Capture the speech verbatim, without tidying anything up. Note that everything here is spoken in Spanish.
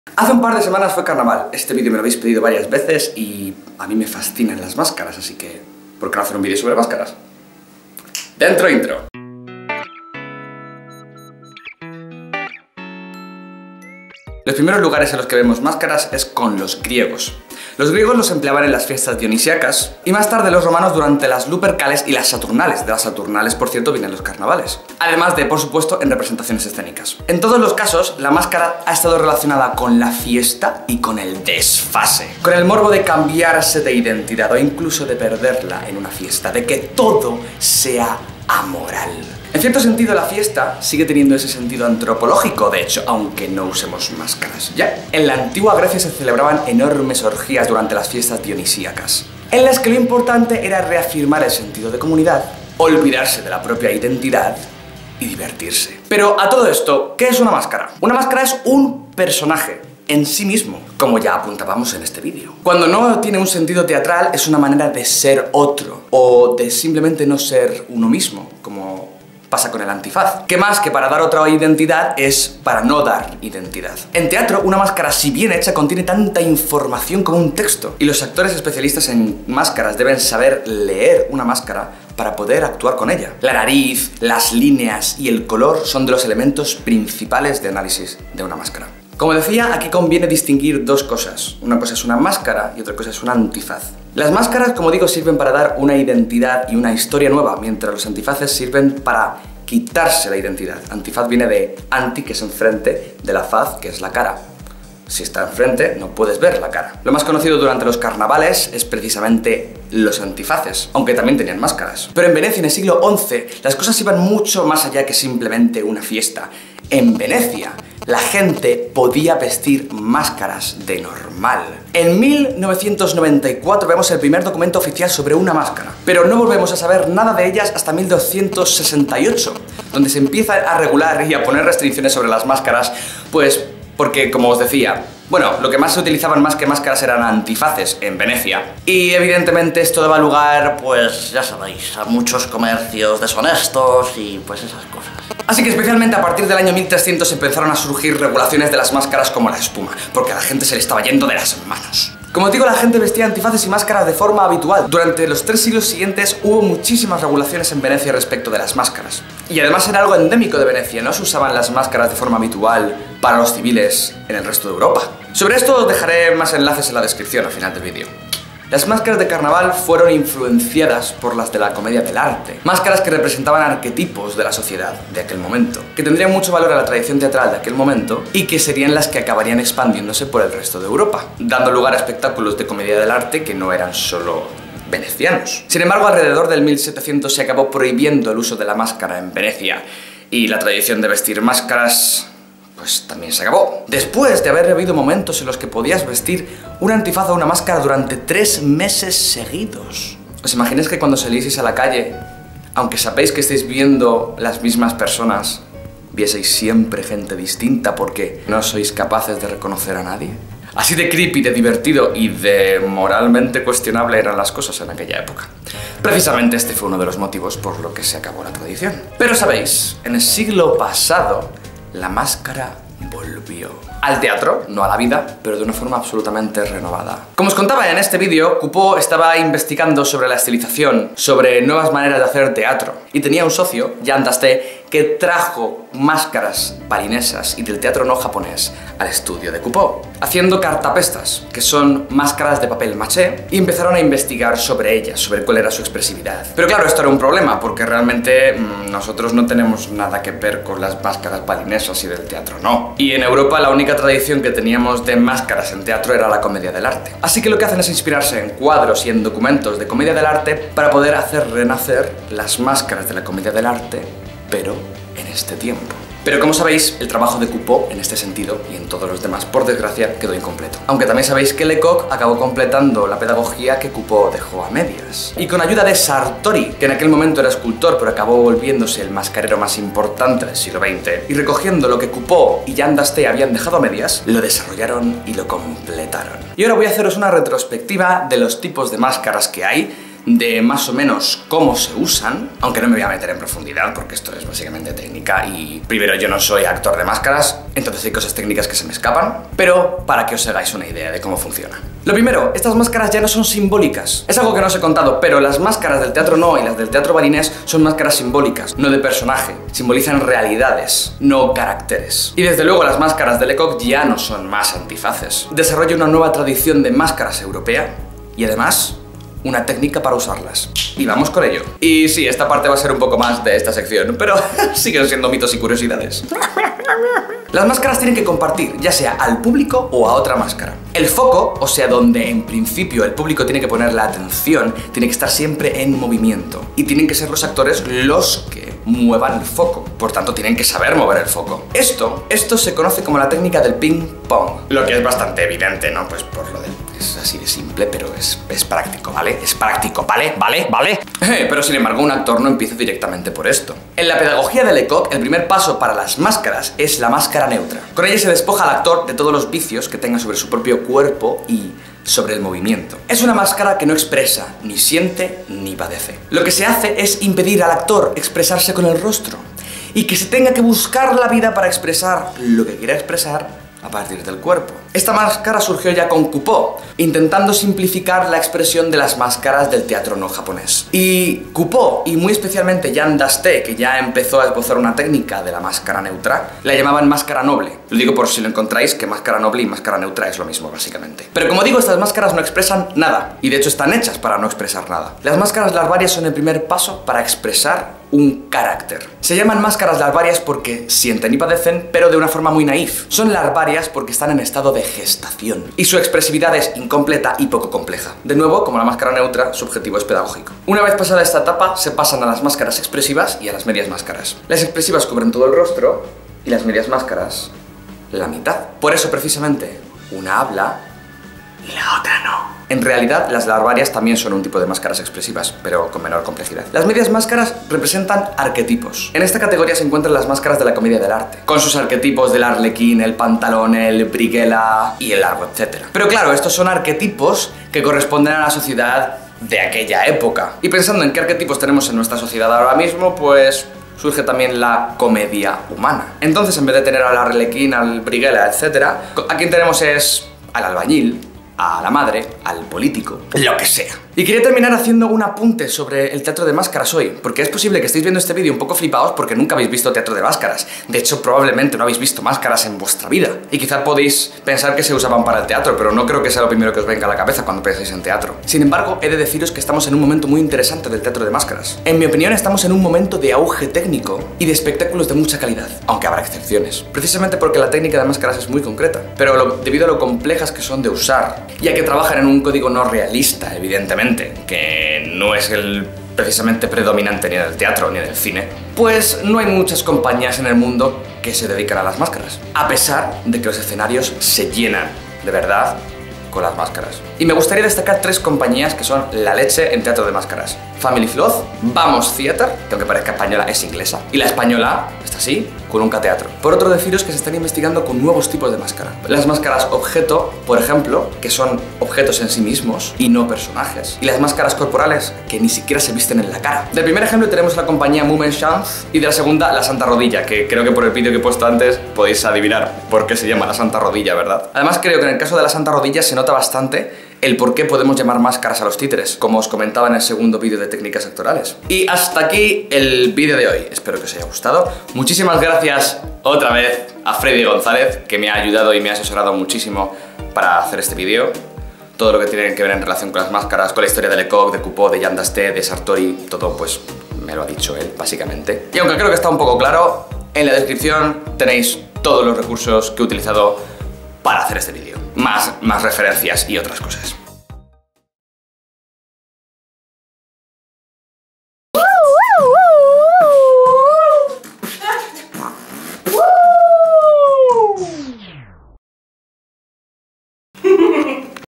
Hace un par de semanas fue carnaval. Este vídeo me lo habéis pedido varias veces y a mí me fascinan las máscaras, así que ¿por qué no hacer un vídeo sobre máscaras? Dentro intro. Los primeros lugares en los que vemos máscaras es con los griegos. Los griegos los empleaban en las fiestas dionisíacas y más tarde los romanos durante las lupercales y las saturnales. De las saturnales, por cierto, vienen los carnavales. Además de, por supuesto, en representaciones escénicas. En todos los casos, la máscara ha estado relacionada con la fiesta y con el desfase. Con el morbo de cambiarse de identidad o incluso de perderla en una fiesta, de que todo sea amoral. En cierto sentido, la fiesta sigue teniendo ese sentido antropológico, de hecho, aunque no usemos máscaras ya. En la antigua Grecia se celebraban enormes orgías durante las fiestas dionisíacas, en las que lo importante era reafirmar el sentido de comunidad, olvidarse de la propia identidad y divertirse. Pero a todo esto, ¿qué es una máscara? Una máscara es un personaje en sí mismo, como ya apuntábamos en este vídeo. Cuando no tiene un sentido teatral, es una manera de ser otro, o de simplemente no ser uno mismo, como pasa con el antifaz, que más que para dar otra identidad es para no dar identidad. En teatro, una máscara, si bien hecha, contiene tanta información como un texto, y los actores especialistas en máscaras deben saber leer una máscara para poder actuar con ella. La nariz, las líneas y el color son de los elementos principales de análisis de una máscara. Como decía, aquí conviene distinguir dos cosas. Una cosa es una máscara y otra cosa es un antifaz. Las máscaras, como digo, sirven para dar una identidad y una historia nueva, mientras los antifaces sirven para quitarse la identidad. Antifaz viene de anti, que es enfrente, de la faz, que es la cara. Si está enfrente, no puedes ver la cara. Lo más conocido durante los carnavales es precisamente los antifaces, aunque también tenían máscaras. Pero en Venecia, en el siglo once, las cosas iban mucho más allá que simplemente una fiesta. En Venecia, la gente podía vestir máscaras de normal. En mil novecientos noventa y cuatro vemos el primer documento oficial sobre una máscara, pero no volvemos a saber nada de ellas hasta mil doscientos sesenta y ocho, donde se empieza a regular y a poner restricciones sobre las máscaras, pues porque, como os decía, bueno, lo que más se utilizaban más que máscaras eran antifaces en Venecia. Y evidentemente esto daba lugar, pues ya sabéis, a muchos comercios deshonestos y pues esas cosas. Así que especialmente a partir del año mil trescientos empezaron a surgir regulaciones de las máscaras como la espuma, porque a la gente se le estaba yendo de las manos. Como os digo, la gente vestía antifaces y máscaras de forma habitual. Durante los tres siglos siguientes hubo muchísimas regulaciones en Venecia respecto de las máscaras. Y además era algo endémico de Venecia, no se usaban las máscaras de forma habitual para los civiles en el resto de Europa. Sobre esto os dejaré más enlaces en la descripción al final del vídeo. Las máscaras de carnaval fueron influenciadas por las de la comedia del arte. Máscaras que representaban arquetipos de la sociedad de aquel momento, que tendrían mucho valor a la tradición teatral de aquel momento y que serían las que acabarían expandiéndose por el resto de Europa, dando lugar a espectáculos de comedia del arte que no eran solo venecianos. Sin embargo, alrededor del mil setecientos se acabó prohibiendo el uso de la máscara en Venecia y la tradición de vestir máscaras pues también se acabó. Después de haber habido momentos en los que podías vestir un antifaz o una máscara durante tres meses seguidos. ¿Os imagináis que cuando salieseis a la calle, aunque sabéis que estáis viendo las mismas personas, vieseis siempre gente distinta porque no sois capaces de reconocer a nadie? Así de creepy, de divertido y de moralmente cuestionable eran las cosas en aquella época. Precisamente este fue uno de los motivos por lo que se acabó la tradición. Pero sabéis, en el siglo pasado, la máscara volvió al teatro, no a la vida, pero de una forma absolutamente renovada. Como os contaba en este vídeo, Coupeau estaba investigando sobre la estilización, sobre nuevas maneras de hacer teatro, y tenía un socio, Jean Dasté, que trajo máscaras balinesas y del teatro no japonés al estudio de Coupeau, haciendo cartapestas, que son máscaras de papel maché, y empezaron a investigar sobre ellas, sobre cuál era su expresividad. Pero claro, esto era un problema, porque realmente mmm, nosotros no tenemos nada que ver con las máscaras balinesas y del teatro no. Y en Europa la única tradición que teníamos de máscaras en teatro era la comedia del arte. Así que lo que hacen es inspirarse en cuadros y en documentos de comedia del arte para poder hacer renacer las máscaras de la comedia del arte, pero en este tiempo. Pero como sabéis, el trabajo de Coupeau en este sentido y en todos los demás, por desgracia, quedó incompleto. Aunque también sabéis que Lecoq acabó completando la pedagogía que Coupeau dejó a medias. Y con ayuda de Sartori, que en aquel momento era escultor pero acabó volviéndose el mascarero más importante del siglo veinte, y recogiendo lo que Coupeau y Jean Dasté habían dejado a medias, lo desarrollaron y lo completaron. Y ahora voy a haceros una retrospectiva de los tipos de máscaras que hay, de más o menos cómo se usan, aunque no me voy a meter en profundidad porque esto es básicamente técnica y primero yo no soy actor de máscaras, entonces hay cosas técnicas que se me escapan, pero para que os hagáis una idea de cómo funciona. Lo primero, estas máscaras ya no son simbólicas. Es algo que no os he contado, pero las máscaras del teatro no y las del teatro balinés son máscaras simbólicas, no de personaje. Simbolizan realidades, no caracteres. Y desde luego las máscaras de Lecoq ya no son más antifaces. Desarrolla una nueva tradición de máscaras europea y además una técnica para usarlas. Y vamos con ello. Y sí, esta parte va a ser un poco más de esta sección, pero siguen siendo mitos y curiosidades. Las máscaras tienen que compartir, ya sea al público o a otra máscara. El foco, o sea, donde en principio el público tiene que poner la atención, tiene que estar siempre en movimiento. Y tienen que ser los actores los que muevan el foco. Por tanto, tienen que saber mover el foco. Esto, esto se conoce como la técnica del ping-pong. Lo que es bastante evidente, ¿no? Pues por lo del... Es así de simple, pero es, es práctico, ¿vale? Es práctico, ¿vale? ¿Vale? ¿Vale? Eh, pero sin embargo, un actor no empieza directamente por esto. En la pedagogía de Lecoq, el primer paso para las máscaras es la máscara neutra. Con ella se despoja al actor de todos los vicios que tenga sobre su propio cuerpo y sobre el movimiento. Es una máscara que no expresa, ni siente, ni padece. Lo que se hace es impedir al actor expresarse con el rostro y que se tenga que buscar la vida para expresar lo que quiera expresar a partir del cuerpo. Esta máscara surgió ya con Coupeau, intentando simplificar la expresión de las máscaras del teatro no japonés. Y Coupeau, y muy especialmente Jean Dasté, que ya empezó a esbozar una técnica de la máscara neutra, la llamaban máscara noble. Lo digo por si lo encontráis, que máscara noble y máscara neutra es lo mismo, básicamente. Pero como digo, estas máscaras no expresan nada, y de hecho están hechas para no expresar nada. Las máscaras larvarias son el primer paso para expresar un carácter. Se llaman máscaras larvarias porque sienten y padecen, pero de una forma muy naif. Son larvarias porque están en estado de gestación y su expresividad es incompleta y poco compleja. De nuevo, como la máscara neutra, su objetivo es pedagógico. Una vez pasada esta etapa, se pasan a las máscaras expresivas y a las medias máscaras. Las expresivas cubren todo el rostro y las medias máscaras la mitad. Por eso, precisamente, una habla y la otra no. En realidad, las larvarias también son un tipo de máscaras expresivas, pero con menor complejidad. Las medias máscaras representan arquetipos. En esta categoría se encuentran las máscaras de la comedia del arte, con sus arquetipos del arlequín, el pantalón, el briguela y el largo, etcétera. Pero claro, estos son arquetipos que corresponden a la sociedad de aquella época. Y pensando en qué arquetipos tenemos en nuestra sociedad ahora mismo, pues surge también la comedia humana. Entonces, en vez de tener al arlequín, al briguela, etcétera, a quien tenemos es al albañil, a la madre, al político, lo que sea. Y quería terminar haciendo un apunte sobre el teatro de máscaras hoy, porque es posible que estéis viendo este vídeo un poco flipados porque nunca habéis visto teatro de máscaras. De hecho, probablemente no habéis visto máscaras en vuestra vida. Y quizá podéis pensar que se usaban para el teatro, pero no creo que sea lo primero que os venga a la cabeza cuando pensáis en teatro. Sin embargo, he de deciros que estamos en un momento muy interesante del teatro de máscaras. En mi opinión, estamos en un momento de auge técnico y de espectáculos de mucha calidad, aunque habrá excepciones. Precisamente porque la técnica de máscaras es muy concreta, pero lo, debido a lo complejas que son de usar, ya que trabajan en un código no realista, evidentemente, que no es el precisamente predominante ni en el teatro ni en el cine, pues no hay muchas compañías en el mundo que se dedican a las máscaras, a pesar de que los escenarios se llenan de verdad con las máscaras. Y me gustaría destacar tres compañías que son la leche en teatro de máscaras: Family Flood, Vamos Theater, que aunque parezca española es inglesa, y la española está así, Culunca Teatro. Por otro, deciros que se están investigando con nuevos tipos de máscara. Las máscaras objeto, por ejemplo, que son objetos en sí mismos y no personajes. Y las máscaras corporales, que ni siquiera se visten en la cara. Del primer ejemplo tenemos la compañía Moment Chance y de la segunda la Santa Rodilla, que creo que por el vídeo que he puesto antes podéis adivinar por qué se llama la Santa Rodilla, ¿verdad? Además, creo que en el caso de la Santa Rodilla se nota bastante el por qué podemos llamar máscaras a los títeres, como os comentaba en el segundo vídeo de técnicas actorales. Y hasta aquí el vídeo de hoy. Espero que os haya gustado. Muchísimas gracias otra vez a Freddy González, que me ha ayudado y me ha asesorado muchísimo para hacer este vídeo. Todo lo que tiene que ver en relación con las máscaras, con la historia de Lecoq, de Coupeau, de Jean Dasté, de Sartori, todo pues me lo ha dicho él, básicamente. Y aunque creo que está un poco claro, en la descripción tenéis todos los recursos que he utilizado para hacer este vídeo. Más, más referencias y otras cosas.